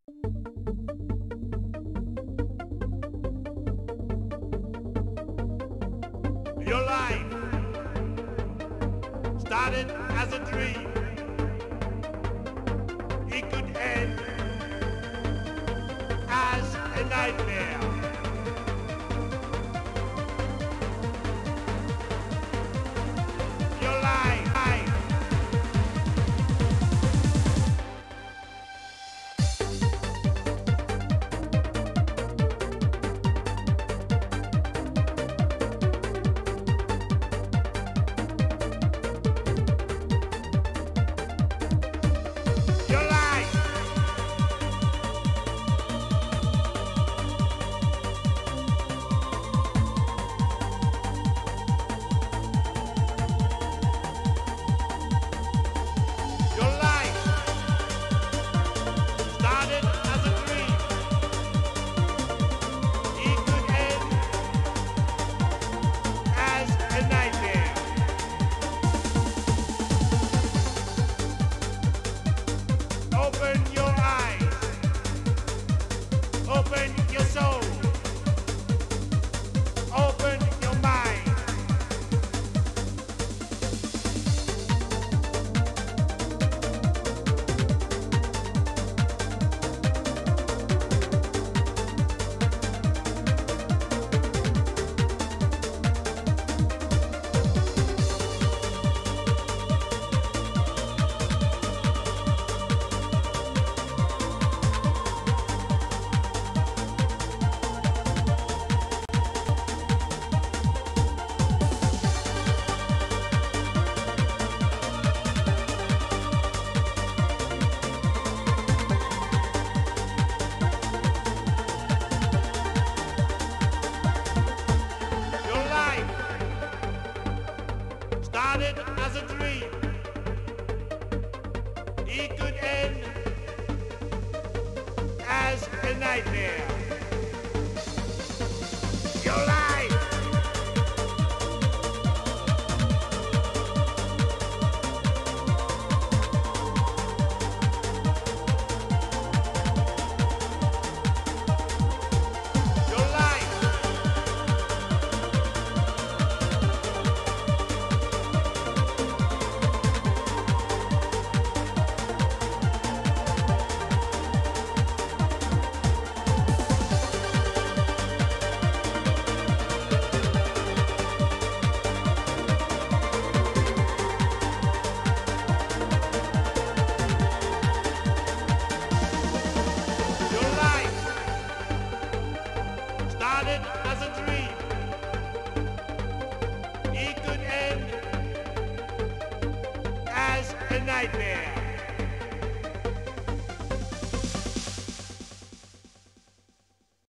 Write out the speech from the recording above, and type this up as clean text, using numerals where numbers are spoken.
Your life started as a dream. It could end as a nightmare. Your life. Your life. Your life started as a dream. It could end as a nightmare. Open your eyes. Open your soul. Open your mind. Your life started as a dream. It could end as a nightmare. Your life. Your life. Your life started as a dream. It could end as a nightmare.